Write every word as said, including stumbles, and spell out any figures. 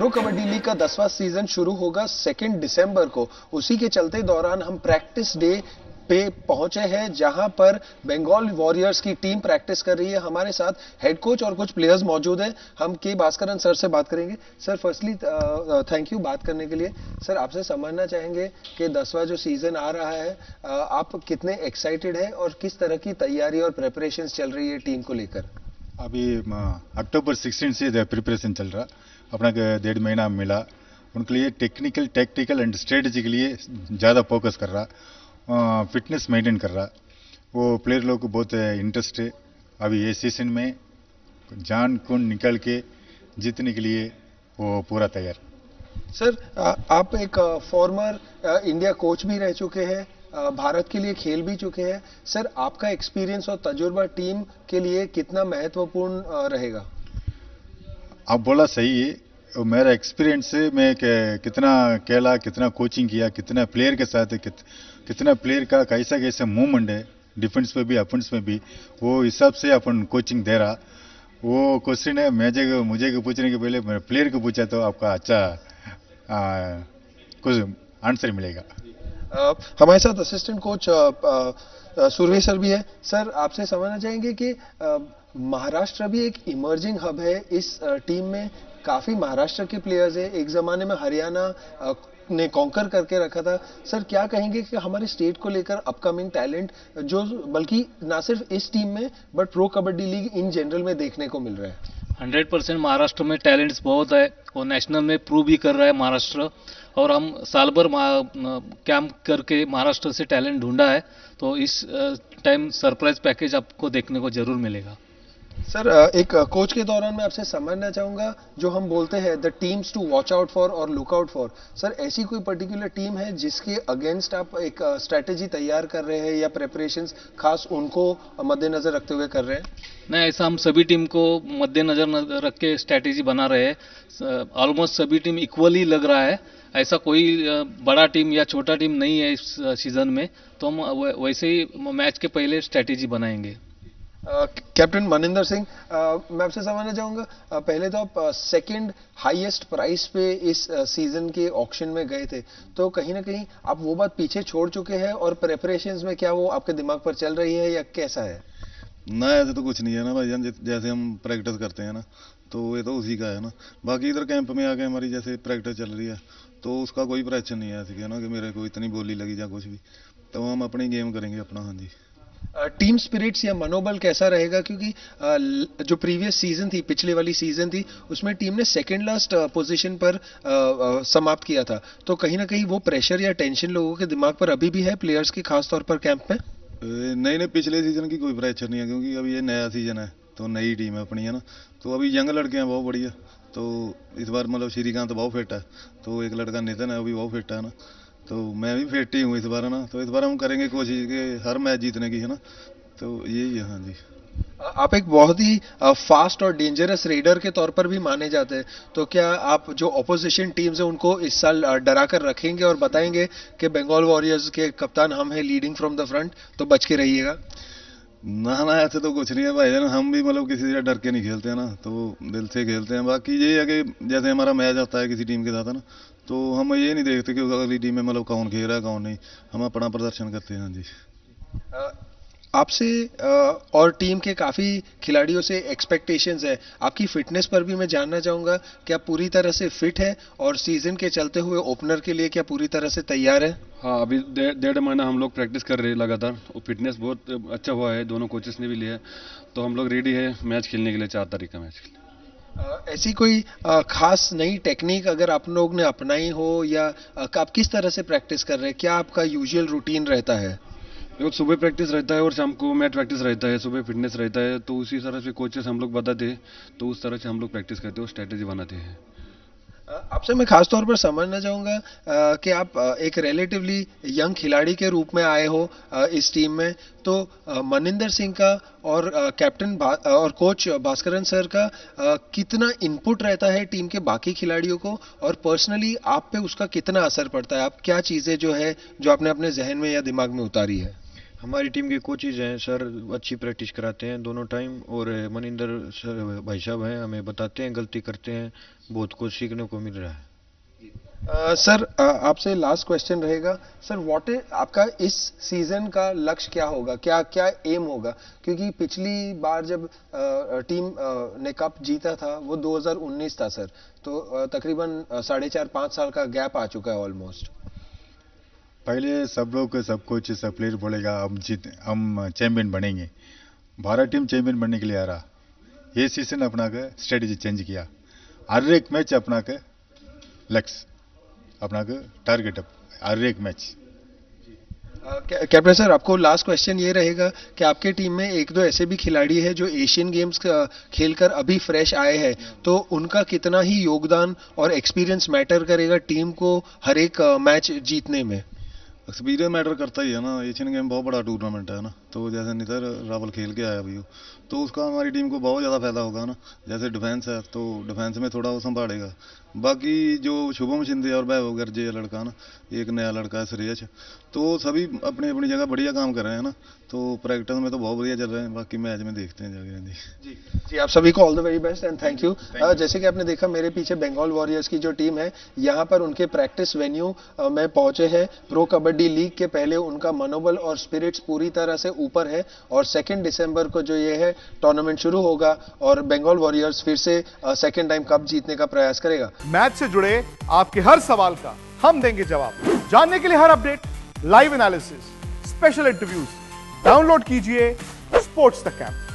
Kabaddi league का दसवां season शुरू होगा सेकेंड दिसंबर को। उसी के चलते दौरान हम प्रैक्टिस डे पे पहुंचे हैं, जहां पर बंगाल वॉरियर्स की टीम प्रैक्टिस कर रही है। हमारे साथ हेड कोच और कुछ प्लेयर्स मौजूद हैं। हम के भास्करन सर से बात करेंगे। सर, फर्स्टली थैंक यू बात करने के लिए। सर, आपसे समझना चाहेंगे कि दसवां जो सीजन आ रहा है, uh, आप कितने एक्साइटेड हैं और किस तरह की तैयारी और प्रिपरेशन चल रही है टीम को लेकर? अभी अक्टूबर सिक्सटीन से प्रिपरेशन चल रहा, अपना डेढ़ महीना मिला। उनके लिए टेक्निकल, टैक्टिकल एंड स्ट्रेटजी के लिए ज़्यादा फोकस कर रहा, फिटनेस मेंटेन कर रहा। वो प्लेयर लोग को बहुत इंटरेस्ट है। अभी ये सीजन में जान को निकल के जीतने के लिए वो पूरा तैयार। सर, आप एक फॉर्मर इंडिया कोच भी रह चुके हैं, भारत के लिए खेल भी चुके हैं। सर, आपका एक्सपीरियंस और तजुर्बा टीम के लिए कितना महत्वपूर्ण रहेगा? आप बोला सही है। मेरा एक्सपीरियंस है, मैं कितना खेला, कितना कोचिंग किया, कितना प्लेयर के साथ, कित, कितना प्लेयर का कैसा कैसा मूवमेंट है, डिफेंस में भी अफेंस में भी, वो हिसाब से अपन कोचिंग दे रहा। वो क्वेश्चन है मुझे मुझे को पूछने के पहले मेरे प्लेयर को पूछा तो आपका अच्छा आ, कुछ आंसर मिलेगा। Uh, हमारे साथ असिस्टेंट कोच सुरभि सर भी है। सर, आपसे समझना चाहेंगे कि uh, महाराष्ट्र भी एक इमर्जिंग हब है इस uh, टीम में। काफी महाराष्ट्र के प्लेयर्स है। एक जमाने में हरियाणा uh, ने कॉन्कर करके रखा था। सर, क्या कहेंगे कि हमारे स्टेट को लेकर अपकमिंग टैलेंट जो बल्कि ना सिर्फ इस टीम में but pro kabaddi league in general में देखने को मिल रहा है? हंड्रेड परसेंट महाराष्ट्र में टैलेंट्स बहुत है और नेशनल में प्रूव भी कर रहा है महाराष्ट्र। और हम साल भर कैंप करके महाराष्ट्र से टैलेंट ढूंढा है, तो इस टाइम सरप्राइज पैकेज आपको देखने को जरूर मिलेगा। सर, एक कोच के दौरान मैं आपसे समझना चाहूंगा, जो हम बोलते हैं the teams to watch out for और लुक आउट फॉर। सर, ऐसी कोई पर्टिकुलर टीम है जिसके अगेंस्ट आप एक स्ट्रेटेजी तैयार कर रहे हैं या प्रेपरेशंस खास उनको मद्देनजर रखते हुए कर रहे हैं? नहीं, ऐसा हम सभी टीम को मद्देनजर रख के स्ट्रेटेजी बना रहे हैं। ऑलमोस्ट सभी टीम इक्वली लग रहा है। ऐसा कोई बड़ा टीम या छोटा टीम नहीं है इस सीजन में, तो हम वैसे ही मैच के पहले स्ट्रेटेजी बनाएंगे। कैप्टन मनिंदर सिंह, uh, मैं आपसे समझना चाहूंगा, uh, पहले तो आप सेकंड हाईएस्ट प्राइस पे इस सीजन uh, के ऑक्शन में गए थे, तो कहीं ना कहीं आप वो बात पीछे छोड़ चुके हैं और प्रेपरेशंस में क्या वो आपके दिमाग पर चल रही है या कैसा है? ना, ऐसे तो कुछ नहीं है ना भाई। जैसे हम प्रैक्टिस करते हैं ना, तो ये तो उसी का है ना। बाकी इधर कैंप में आके हमारी जैसे प्रैक्टिस चल रही है, तो उसका कोई प्रेशर नहीं है ऐसे ना कि मेरे को इतनी बोली लगी या कुछ भी। तो हम अपनी गेम करेंगे अपना। हाँ जी। टीम uh, स्पिरिट्स या मनोबल कैसा रहेगा? क्योंकि uh, जो प्रीवियस सीजन थी, पिछले वाली सीजन थी, उसमें टीम ने सेकंड लास्ट पोजीशन पर uh, uh, समाप्त किया था, तो कहीं ना कहीं वो प्रेशर या टेंशन लोगों के दिमाग पर अभी भी है, प्लेयर्स की खास तौर पर कैंप में? नहीं नहीं, पिछले सीजन की कोई प्रेशर नहीं है, क्योंकि अभी ये नया सीजन है, तो नई टीम है अपनी, है ना। तो अभी यंग लड़के हैं बहुत बढ़िया। तो इस बार मतलब श्रीकांत तो बहुत फिट है, तो एक लड़का नितिन है वो भी बहुत फिट है ना। तो मैं भी फिट ही हूँ इस बार, है ना। तो इस बार हम करेंगे कोशिश के हर मैच जीतने की, है ना। तो यही है। हाँ जी। आप एक बहुत ही फास्ट और डेंजरस रेडर के तौर पर भी माने जाते हैं, तो क्या आप जो ऑपोजिशन टीम्स है उनको इस साल डरा कर रखेंगे और बताएंगे कि बंगाल वॉरियर्स के कप्तान हम हैं, लीडिंग फ्रॉम द फ्रंट, तो बच के रहिएगा? ना ना, ऐसे तो कुछ नहीं है भाई। हम भी मतलब किसी से डर के नहीं खेलते हैं ना, तो दिल से खेलते हैं। बाकी ये है कि जैसे हमारा मैच आता है किसी टीम के साथ, है ना, तो हम ये नहीं देखते कि अगली टीम में मतलब कौन खेल रहा है कौन नहीं। हम अपना प्रदर्शन करते हैं। हाँ जी। आपसे और टीम के काफी खिलाड़ियों से एक्सपेक्टेशंस है, आपकी फिटनेस पर भी मैं जानना चाहूंगा, क्या पूरी तरह से फिट है और सीजन के चलते हुए ओपनर के लिए क्या पूरी तरह से तैयार है? हाँ, अभी डेढ़ महीना हम लोग प्रैक्टिस कर रहे हैं लगातार, और फिटनेस बहुत अच्छा हुआ है, दोनों कोचेस ने भी लिया है, तो हम लोग रेडी है मैच खेलने के लिए, चार तारीख का मैच के लिए। ऐसी कोई आ, खास नई टेक्निक अगर आप लोग ने अपनाई हो या आ, आप किस तरह से प्रैक्टिस कर रहे हैं? क्या आपका यूजुअल रूटीन रहता है? देखो, सुबह प्रैक्टिस रहता है और शाम को मैच प्रैक्टिस रहता है, सुबह फिटनेस रहता है, तो उसी तरह से कोचेस हम लोग बताते हैं, तो उस तरह से हम लोग प्रैक्टिस करते हैं और स्ट्रैटेजी बनाते हैं। आपसे मैं खास तौर पर समझना चाहूंगा कि आप एक रिलेटिवली यंग खिलाड़ी के रूप में आए हो इस टीम में, तो मनिंदर सिंह का और कैप्टन और कोच भास्करन सर का कितना इनपुट रहता है टीम के बाकी खिलाड़ियों को, और पर्सनली आप पे उसका कितना असर पड़ता है? आप क्या चीजें जो है जो आपने अपने जहन में या दिमाग में उतारी है? हमारी टीम के कोचेज हैं सर, अच्छी प्रैक्टिस कराते हैं दोनों टाइम, और मनिंदर सर भाई साहब हैं, हमें बताते हैं, गलती करते हैं, बहुत कुछ सीखने को मिल रहा है। Uh, सर uh, आपसे लास्ट क्वेश्चन रहेगा सर, व्हाट इज आपका इस सीजन का लक्ष्य क्या होगा, क्या क्या एम होगा, क्योंकि पिछली बार जब uh, टीम uh, ने कप जीता था वो दो हज़ार उन्नीस था सर, तो uh, तकरीबन uh, साढ़े चार पाँच साल का गैप आ चुका है ऑलमोस्ट। पहले सब लोग सब कोच सब प्लेयर बोलेगा हम जीत हम चैंपियन बनेंगे, भारत टीम चैंपियन बनने के लिए आ रहा। ये सीजन अपना का स्ट्रेटेजी चेंज किया, हर एक मैच अपना का लक्ष्य अपना का टारगेट हर एक मैच। कैप्टन सर, आपको लास्ट क्वेश्चन ये रहेगा कि आपके टीम में एक दो ऐसे भी खिलाड़ी हैं जो एशियन गेम्स खेलकर अभी फ्रेश आए हैं, तो उनका कितना ही योगदान और एक्सपीरियंस मैटर करेगा टीम को हर एक मैच जीतने में? एक्सपीरियंस मैटर करता ही है ना, एशियन गेम बहुत बड़ा टूर्नामेंट है ना, तो जैसे नितर रावल खेल के आया अभी हो, तो उसका हमारी टीम को बहुत ज़्यादा फायदा होगा ना। जैसे डिफेंस है तो डिफेंस में थोड़ा वो संभालेगा, बाकी जो शुभम शिंदे और वैभव गर्जे ये लड़का ना, एक नया लड़का है श्रेयस, तो सभी अपनी अपनी जगह बढ़िया काम कर रहे हैं ना, तो प्रैक्टिस में तो बहुत बढ़िया चल रहे हैं, बाकी मैच में देखते हैं जाके। जी जी आप सभी को all the very best and thank you. जैसे कि आपने देखा मेरे पीछे बंगाल वॉरियर्स की जो टीम है, यहाँ पर उनके प्रैक्टिस वेन्यू में पहुंचे हैं। प्रो कबड्डी लीग के पहले उनका मनोबल और स्पिरिट्स पूरी तरह से ऊपर है, और सेकेंड दिसंबर को जो ये है टूर्नामेंट शुरू होगा और बंगाल वॉरियर्स फिर से सेकेंड टाइम कप जीतने का प्रयास करेगा। मैच से जुड़े आपके हर सवाल का हम देंगे जवाब। जानने के लिए हर update, live analysis, special interviews, download कीजिए स्पोर्ट्स तक ऐप।